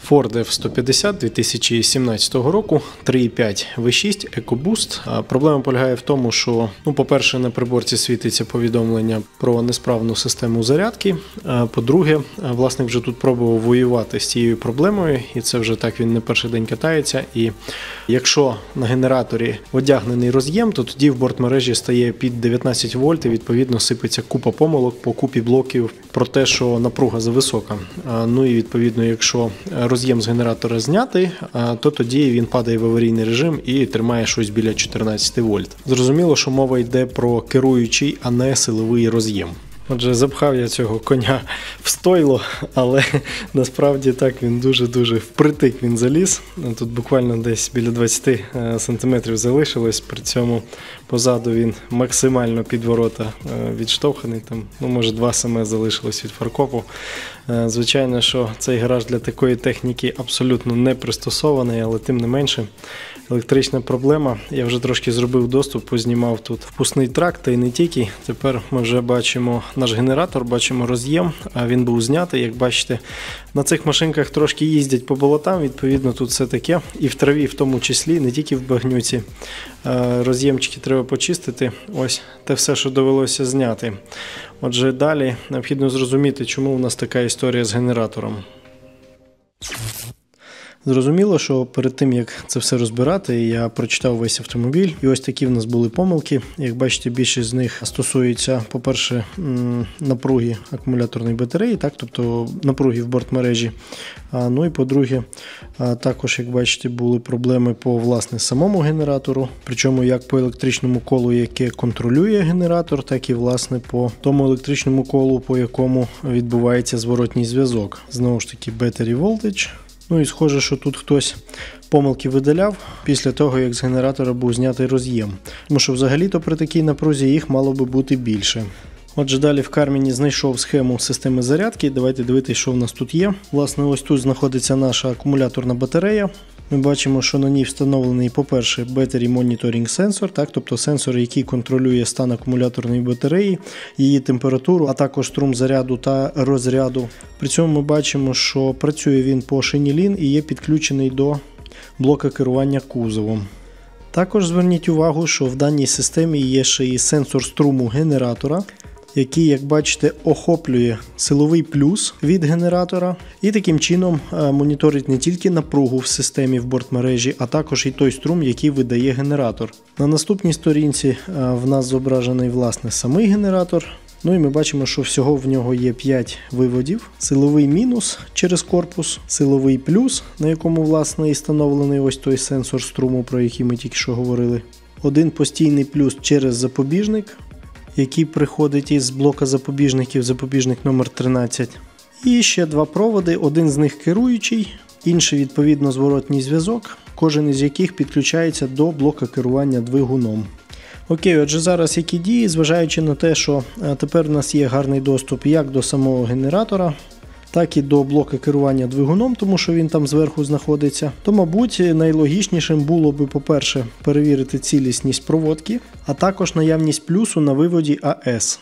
Ford F-150 2017 року, 3.5 V6 EcoBoost. Проблема полягає в тому, що, по-перше, на приборці світиться повідомлення про несправну систему зарядки. По-друге, власник вже тут пробував воювати з цією проблемою, і це вже так він не перший день катається. І якщо на генераторі одягнений роз'єм, то тоді в бортмережі стає під 19 вольт і відповідно сипеться купа помилок по купі блоків про те, що напруга зависока. Ну і відповідно, якщо роз'єм з генератора знятий, то тоді він падає в аварійний режим і тримає щось біля 14 вольт. Зрозуміло, що мова йде про керуючий, а не силовий роз'єм. Отже, запхав я цього коня в стойло, але насправді так він дуже-дуже впритик він заліз. Тут буквально десь біля 20 см залишилось, при цьому позаду він максимально під ворота відштовханий, там, може 2 см залишилось від фаркопу. Звичайно, що цей гараж для такої техніки абсолютно не пристосований, але тим не менше електрична проблема. Я вже трошки зробив доступ, познімав тут впускний тракт, та й не тільки. Тепер ми вже бачимо наш генератор, бачимо роз'єм, а він був знятий. Як бачите, на цих машинках трошки їздять по болотам, відповідно тут все таке. І в траві в тому числі, не тільки в багнюці. Роз'ємчики треба почистити. Ось те все, що довелося зняти. Отже, далі необхідно зрозуміти, чому у нас така історія з генератором. Зрозуміло, що перед тим, як це все розбирати, я прочитав весь автомобіль. І ось такі в нас були помилки. Як бачите, більшість з них стосується, по-перше, напруги акумуляторної батареї, так, тобто напруги в бортмережі. Ну і по-друге, також, як бачите, були проблеми по, власне, самому генератору. Причому як по електричному колу, яке контролює генератор, так і, власне, по тому електричному колу, по якому відбувається зворотній зв'язок. Знову ж таки, battery voltage. Ну і схоже, що тут хтось помилки видаляв після того, як з генератора був знятий роз'єм. Тому що взагалі-то при такій напрузі їх мало би бути більше. Отже, далі в Карміні знайшов схему системи зарядки. Давайте дивитися, що в нас тут є. Власне, ось тут знаходиться наша акумуляторна батарея. Ми бачимо, що на ній встановлений, по-перше, Battery Monitoring Sensor, так, тобто сенсор, який контролює стан акумуляторної батареї, її температуру, а також струм заряду та розряду. При цьому ми бачимо, що працює він по шині LIN і є підключений до блока керування кузовом. Також зверніть увагу, що в даній системі є ще і сенсор струму генератора, який, як бачите, охоплює силовий плюс від генератора і таким чином моніторить не тільки напругу в системі в бортмережі, а також і той струм, який видає генератор. На наступній сторінці в нас зображений, власне, самий генератор. Ну і ми бачимо, що всього в нього є 5 виводів. Силовий мінус через корпус, силовий плюс, на якому, власне, і встановлений ось той сенсор струму, про який ми тільки що говорили. Один постійний плюс через запобіжник, який приходить із блока запобіжників, запобіжник номер 13. І ще 2 проводи, один з них керуючий, інший відповідно зворотній зв'язок, кожен із яких підключається до блока керування двигуном. Окей, отже зараз які дії, зважаючи на те, що тепер у нас є гарний доступ як до самого генератора, так і до блока керування двигуном, тому що він там зверху знаходиться, то, мабуть, найлогічнішим було би, по-перше, перевірити цілісність проводки, а також наявність плюсу на виводі АС.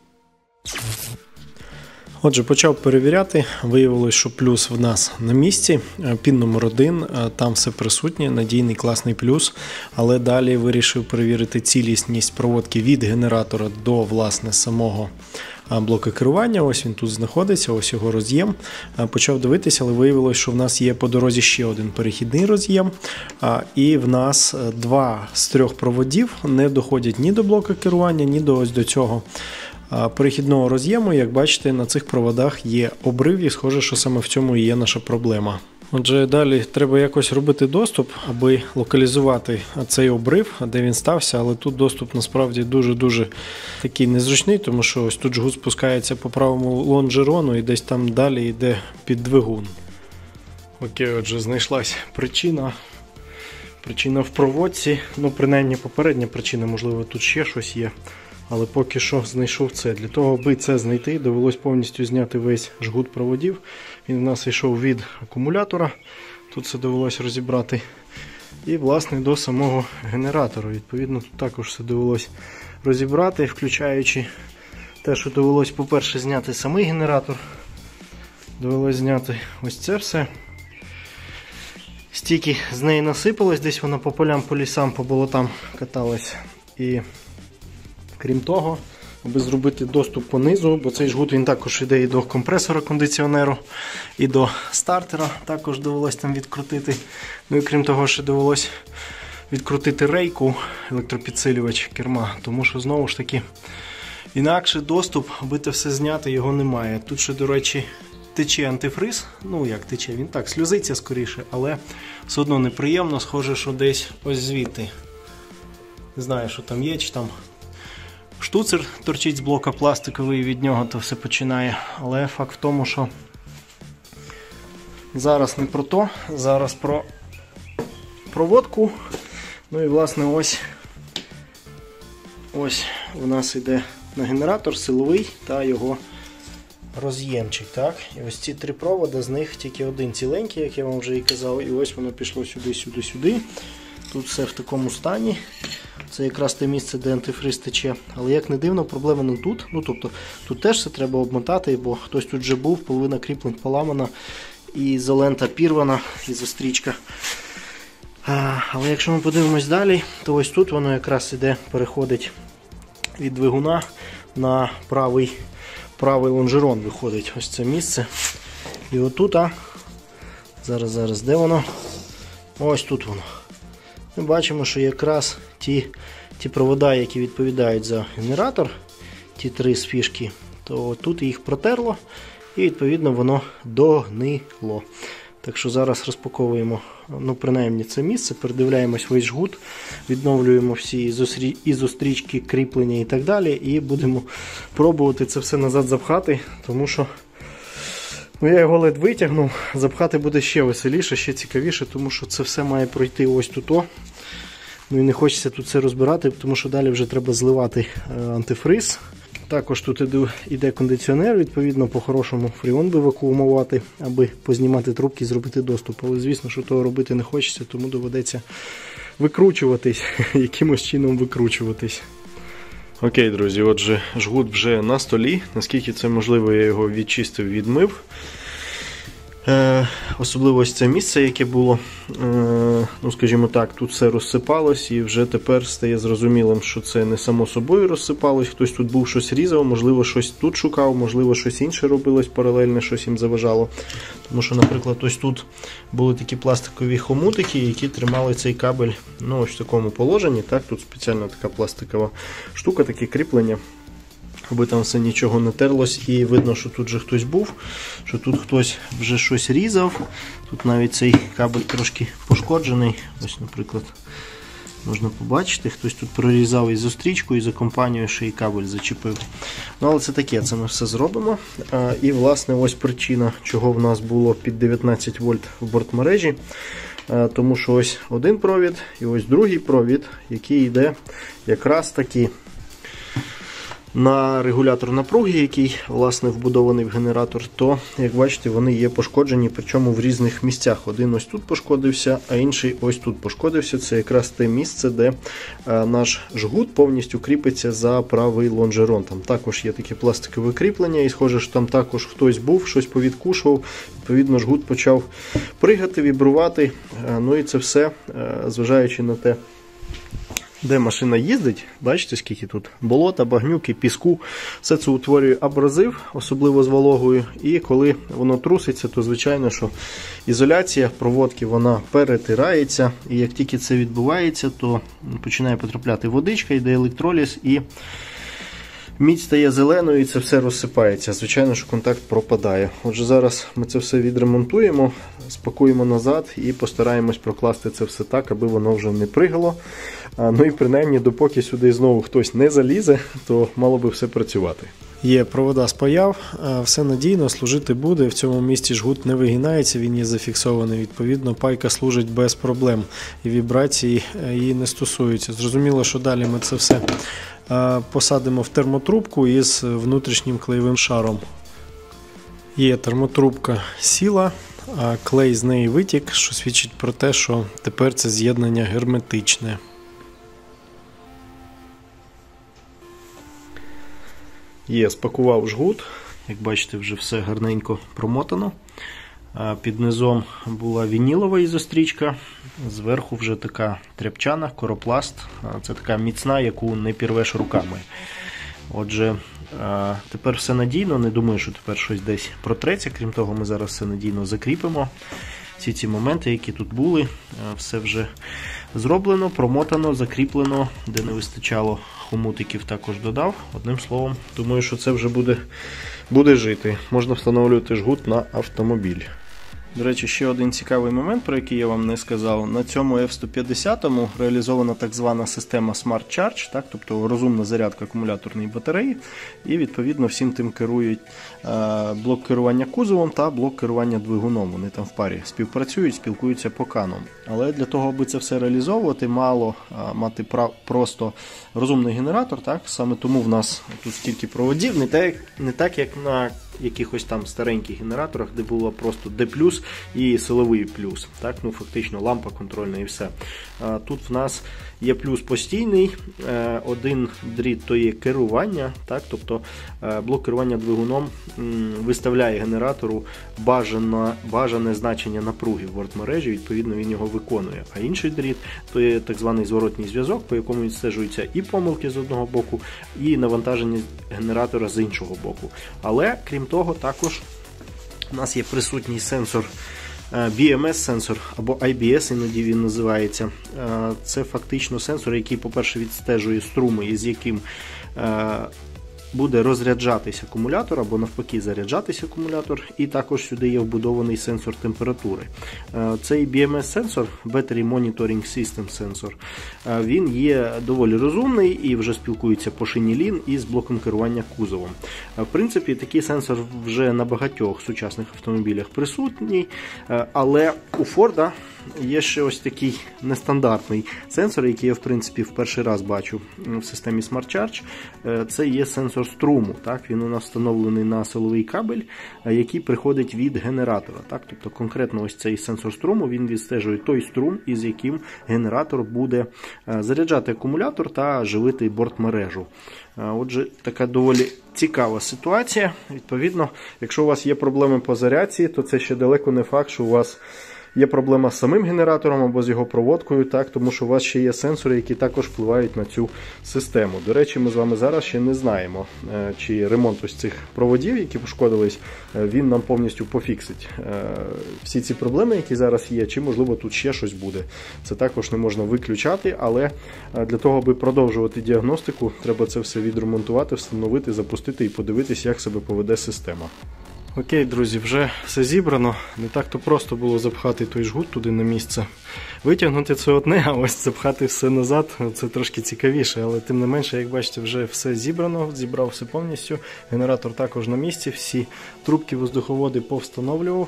Отже, почав перевіряти, виявилось, що плюс в нас на місці, пін номер 1, там все присутнє, надійний класний плюс, але далі вирішив перевірити цілісність проводки від генератора до, власне, самого блока керування. Ось він тут знаходиться, ось його роз'єм. Почав дивитися, але виявилось, що в нас є по дорозі ще один перехідний роз'єм, і в нас 2 з 3 проводів не доходять ні до блока керування, ні до ось до цього перехідного роз'єму. Як бачите, на цих проводах є обрив, і схоже, що саме в цьому і є наша проблема. Отже, далі треба якось робити доступ, аби локалізувати цей обрив, де він стався, але тут доступ насправді дуже-дуже такий незручний, тому що ось тут жгут спускається по правому лонжерону і десь там далі йде під двигун. Окей, отже, знайшлась причина. Причина в проводці, принаймні попередня причина, можливо тут ще щось є. Але поки що знайшов це. Для того, аби це знайти, довелось повністю зняти весь жгут проводів. Він у нас йшов від акумулятора. Тут все довелось розібрати. І, власне, до самого генератора. Відповідно, тут також все довелось розібрати, включаючи те, що довелось, по-перше, зняти самий генератор. Довелось зняти ось це все. стільки з неї насипалось, десь вона по полям, по лісам, по болотам каталась. І крім того, аби зробити доступ по низу, бо цей жгут він також йде і до компресора кондиціонеру, і до стартера також довелось там відкрутити. Ну і крім того, ще довелось відкрутити рейку, електропідсилювач керма, тому що знову ж таки інакше доступ, аби це все зняти, його немає. Тут ще, до речі, тече антифриз, ну як тече, він так, сльозиться скоріше, але все одно неприємно, схоже, що десь ось звідти. Не знаю, що там є, чи там штуцер торчить з блока пластиковий, від нього то все починає. Але факт в тому, що зараз не про то, зараз про проводку. Ну і власне ось у нас йде на генератор силовий та його роз'ємчик. Так? І ось ці три проводи, з них тільки один ціленький, як я вам вже і казав, і ось воно пішло сюди, сюди, сюди. Тут все в такому стані. Це якраз те місце, де антифриз тече. Але як не дивно, проблема не тут. Ну, тобто, тут теж все треба обмотати, бо хтось тут вже був, половина кріплень поламана, і ізолента пірвана, ізострічка. Але якщо ми подивимось далі, то ось тут воно якраз іде, переходить від двигуна на правий лонжерон виходить. Ось це місце. І отут, зараз, де воно? Ось тут воно. Ми бачимо, що якраз ті провода, які відповідають за генератор, ті три з фішки, то тут їх протерло і відповідно воно догнило. Так що зараз розпаковуємо, ну принаймні це місце, передивляємось весь жгут, відновлюємо всі ізострічки, кріплення і так далі, і будемо пробувати це все назад запхати, тому що я його ледь витягнув, запхати буде ще веселіше, ще цікавіше, тому що це все має пройти ось тут. Ну і не хочеться тут все розбирати, тому що далі вже треба зливати антифриз. Також тут іде кондиціонер, відповідно по-хорошому фріон би вакуумувати, аби познімати трубки і зробити доступ. Але звісно, що того робити не хочеться, тому доведеться викручуватись, якимось чином викручуватись. Окей, друзі, отже, жгут вже на столі. Наскільки це можливо, я його відчистив, відмив. Особливо ось це місце, яке було, ну скажімо так, тут все розсипалось і вже тепер стає зрозумілим, що це не само собою розсипалось. Хтось тут був, щось різав, можливо щось тут шукав, можливо щось інше робилось паралельно, щось їм заважало. Тому що, наприклад, ось тут були такі пластикові хомутики, які тримали цей кабель, ну ось в такому положенні. Так? Тут спеціальна така пластикова штука, таке кріплення, аби там все нічого не терлось, і видно, що тут вже хтось був, що тут хтось вже щось різав. Тут навіть цей кабель трошки пошкоджений. Ось, наприклад, можна побачити, хтось тут прорізав і зустрічку, і за компанію ще й кабель зачепив. Ну, але це таке, це ми все зробимо. І, власне, ось причина, чого в нас було під 19 вольт в бортмережі. Тому що ось один провід і ось другий провід, який йде якраз таки на регулятор напруги, який, власне, вбудований в генератор, то, як бачите, вони є пошкоджені, причому в різних місцях. Один ось тут пошкодився, а інший ось тут пошкодився. Це якраз те місце, де наш жгут повністю кріпиться за правий лонжерон. Там також є таке пластикове кріплення, і схоже, що там також хтось був, щось повідкушував. Відповідно, жгут почав пригати, вібрувати. Ну і це все, зважаючи на те, де машина їздить, бачите, скільки тут болота, багнюки, піску, все це утворює абразив, особливо з вологою, і коли воно труситься, то звичайно, що ізоляція проводки, вона перетирається, і як тільки це відбувається, то починає потрапляти водичка, йде електроліз, і мідь стає зеленою, і це все розсипається. Звичайно, що контакт пропадає. Отже, зараз ми це все відремонтуємо, спакуємо назад і постараємось прокласти це все так, аби воно вже не пригало. Ну і принаймні, допоки сюди знову хтось не залізе, то мало би все працювати. Є провода спаяв, все надійно, служити буде. В цьому місці жгут не вигинається, він є зафіксований. Відповідно, пайка служить без проблем і вібрації її не стосуються. Зрозуміло, що далі ми це все посадимо в термотрубку із внутрішнім клеєвим шаром. Є термотрубка сіла, а клей з неї витік, що свідчить про те, що тепер це з'єднання герметичне. Є, спакував жгут, як бачите, вже все гарненько промотано. Під низом була вінілова ізострічка, зверху вже така тряпчана, коропласт. Це така міцна, яку не пірвеш руками. Отже, тепер все надійно, не думаю, що тепер щось десь протреться. Крім того, ми зараз все надійно закріпимо. Всі ці моменти, які тут були, все вже зроблено, промотано, закріплено, де не вистачало хомутиків, також додав. Одним словом, думаю, що це вже буде жити. Можна встановлювати жгут на автомобіль. До речі, ще один цікавий момент, про який я вам не сказав. На цьому F-150 реалізована так звана система Smart Charge, так, тобто розумна зарядка акумуляторної батареї. І відповідно всім тим керують блок керування кузовом та блок керування двигуном. Вони там в парі співпрацюють, спілкуються по канам. Але для того, аби це все реалізовувати, мало мати просто розумний генератор. Так? Саме тому в нас тут стільки проводів, не так як на якихось там стареньких генераторах, де було просто D+, і силовий плюс. Так? Ну, фактично лампа контрольна і все. Тут в нас є плюс постійний, один дріт то є керування, так? Тобто блок керування двигуном виставляє генератору бажане значення напруги в бортмережі, відповідно він його виконує. А інший дріт то є так званий зворотній зв'язок, по якому відстежуються і помилки з одного боку, і навантаження генератора з іншого боку. Але, крім того, також у нас є присутній сенсор, BMS-сенсор, або IBS іноді він називається. Це фактично сенсор, який, по-перше, відстежує струми, із яким буде розряджатися акумулятор, або навпаки заряджатися акумулятор, і також сюди є вбудований сенсор температури. Цей BMS-сенсор, Battery Monitoring System сенсор, він є доволі розумний і вже спілкується по шині LIN із блоком керування кузовом. В принципі, такий сенсор вже на багатьох сучасних автомобілях присутній, але у Форда є ще ось такий нестандартний сенсор, який я в принципі в перший раз бачу в системі Smart Charge. Це є сенсор струму. Так? Він у нас встановлений на силовий кабель, який приходить від генератора. Так? Тобто конкретно ось цей сенсор струму, він відстежує той струм, із яким генератор буде заряджати акумулятор та живити бортмережу. Отже, така доволі цікава ситуація. Відповідно, якщо у вас є проблеми по зарядці, то це ще далеко не факт, що у вас є проблема з самим генератором або з його проводкою, так, тому що у вас ще є сенсори, які також впливають на цю систему. До речі, ми з вами зараз ще не знаємо, чи ремонт ось цих проводів, які пошкодились, він нам повністю пофіксить всі ці проблеми, які зараз є, чи можливо тут ще щось буде. Це також не можна виключати, але для того, аби продовжувати діагностику, треба це все відремонтувати, встановити, запустити і подивитись, як себе поведе система. Окей, друзі, вже все зібрано. Не так-то просто було запхати той жгут туди на місце. Витягнути це одне, а ось запхати все назад, це трошки цікавіше. Але тим не менше, як бачите, вже все зібрано, зібрав все повністю. Генератор також на місці, всі трубки, воздуховоди повстановлював.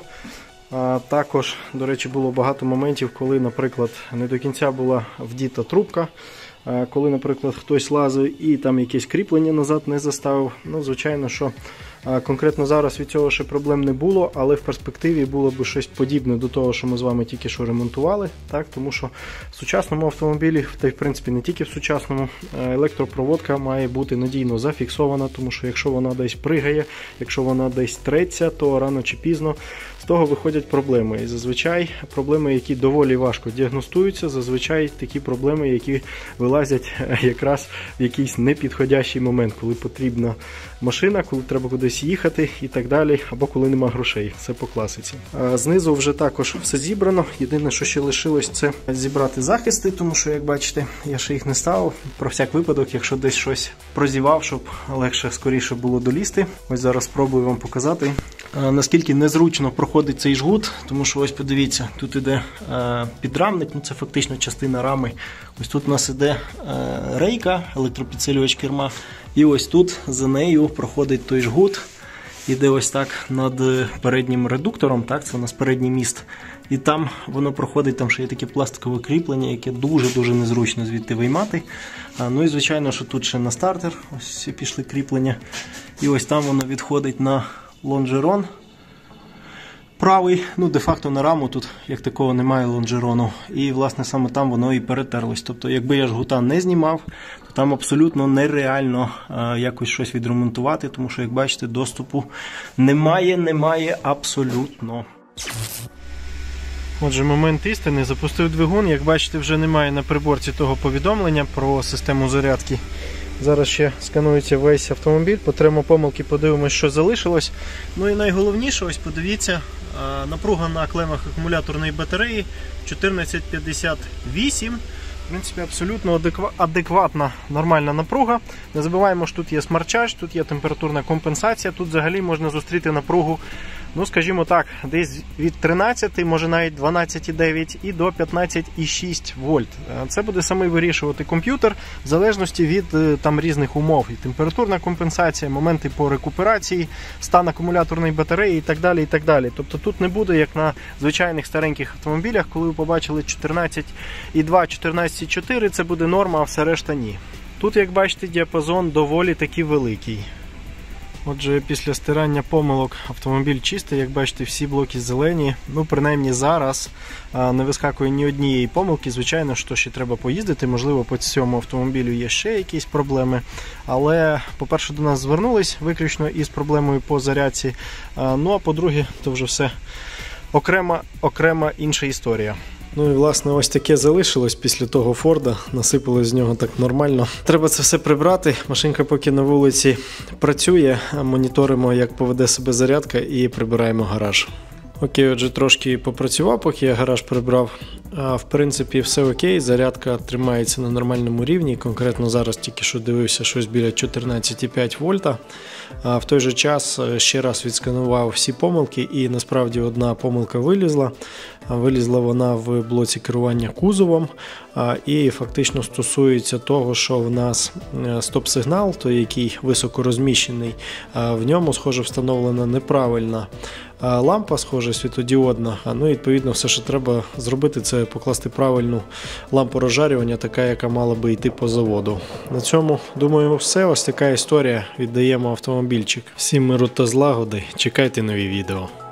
Також, до речі, було багато моментів, коли, наприклад, не до кінця була вдіта трубка. Коли, наприклад, хтось лазив і там якесь кріплення назад не заставив. Ну, звичайно, що конкретно зараз від цього ще проблем не було, але в перспективі було б щось подібне до того, що ми з вами тільки що ремонтували. Так? Тому що в сучасному автомобілі, та й в принципі не тільки в сучасному, електропроводка має бути надійно зафіксована, тому що якщо вона десь пригає, якщо вона десь треться, то рано чи пізно з того виходять проблеми. І зазвичай проблеми, які доволі важко діагностуються, зазвичай такі проблеми, які вилазять якраз в якийсь непідходящий момент, коли потрібна машина, коли треба кудись їхати і так далі, або коли нема грошей. Це по класиці. Знизу вже також все зібрано. Єдине, що ще лишилось, це зібрати захисти, тому що, як бачите, я ще їх не ставив. Про всяк випадок, якщо десь щось прозівав, щоб легше, скоріше було долізти. Ось зараз спробую вам показати, наскільки незручно проходить цей жгут, тому що ось подивіться, тут іде підрамник, ну це фактично частина рами. Ось тут у нас іде рейка, електропідсилювач керма, і ось тут за нею проходить той жгут, іде ось так над переднім редуктором, так, це у нас передній міст, і там воно проходить, там ще є таке пластикове кріплення, яке дуже-дуже незручно звідти виймати. Ну і звичайно, що тут ще на стартер, ось пішли кріплення, і ось там воно відходить на лонжерон правий, ну де-факто на раму тут як такого немає лонжерону, і власне саме там воно і перетерлось. Тобто якби я жгута не знімав, то там абсолютно нереально якось щось відремонтувати, тому що, як бачите, доступу немає абсолютно. Отже, момент істини. Запустив двигун. Як бачите, вже немає на приборці того повідомлення про систему зарядки. Зараз ще сканується весь автомобіль, потремо помилки, подивимось, що залишилось. Ну і найголовніше, ось подивіться, напруга на клемах акумуляторної батареї 1458. В принципі, абсолютно адекватна, нормальна напруга. Не забуваємо, що тут є смарт-чардж, тут є температурна компенсація, тут взагалі можна зустріти напругу, ну, скажімо так, десь від 13, може навіть 12,9 і до 15,6 вольт. Це буде саме вирішувати комп'ютер в залежності від там різних умов. І температурна компенсація, моменти по рекуперації, стан акумуляторної батареї і так далі, і так далі. Тобто тут не буде, як на звичайних стареньких автомобілях, коли ви побачили 14,2, 14,4, це буде норма, а все решта ні. Тут, як бачите, діапазон доволі таки великий. Отже, після стирання помилок автомобіль чистий, як бачите, всі блоки зелені. Ну, принаймні зараз не вискакує ні однієї помилки. Звичайно, що ще треба поїздити, можливо, по цьому автомобілю є ще якісь проблеми. Але, по-перше, до нас звернулись виключно із проблемою по зарядці. Ну, а по-друге, то вже все окрема інша історія. Ну і власне ось таке залишилось після того Форда, насипали з нього так нормально. Треба це все прибрати, машинка поки на вулиці працює, моніторимо, як поведе себе зарядка і прибираємо гараж. Окей, отже, трошки попрацював, поки я гараж прибрав. В принципі, все окей, зарядка тримається на нормальному рівні. Конкретно зараз тільки що дивився щось біля 14,5 вольта. В той же час ще раз відсканував всі помилки і насправді одна помилка вилізла. Вилізла вона в блоці керування кузовом і фактично стосується того, що в нас стоп-сигнал, той який високо розміщений, в ньому, схоже, встановлена неправильна лампа, схоже, світодіодна. Ну і відповідно все, що треба зробити, це покласти правильну лампу розжарювання, така, яка мала би йти по заводу. На цьому, думаю, все. Ось така історія. Віддаємо автомобільчик. Всім миру та злагоди. Чекайте нові відео.